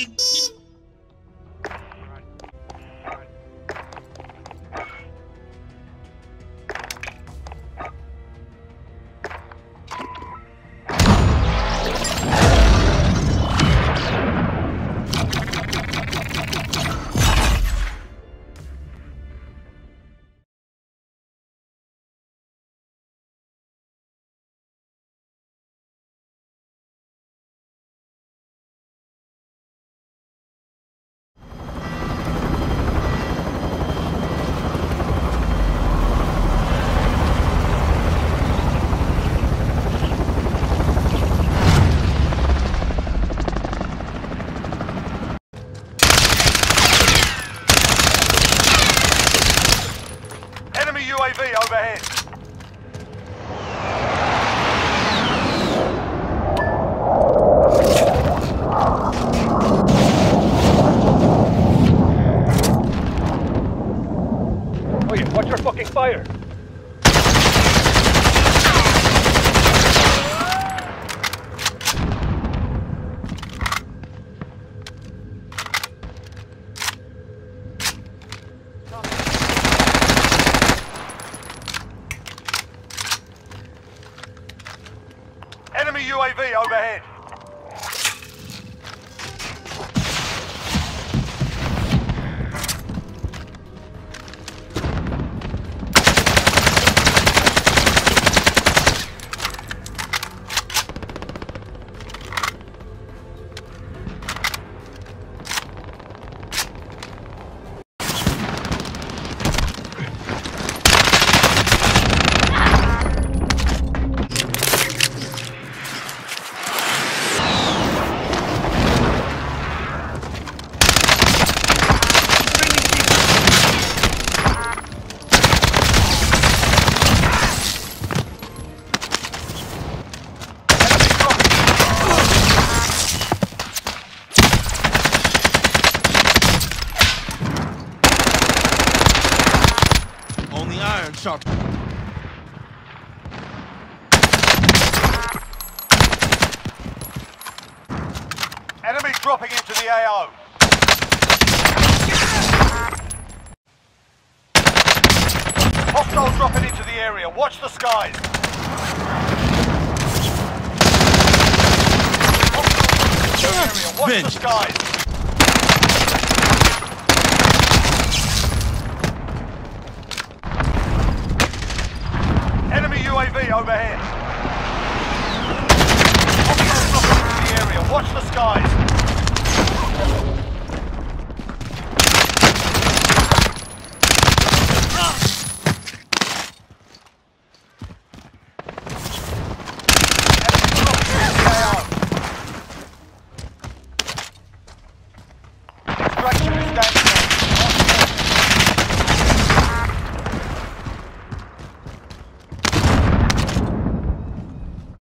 UAV overhead. Oh yeah, watch your fucking fire. Enemy UAV overhead. Only iron sharp. Enemy dropping into the AO. Hostile dropping into the area. Watch the skies. Hostile dropping into the area. Watch the skies. Enemy UAV overhead. Hostile dropping into the area. Watch the skies.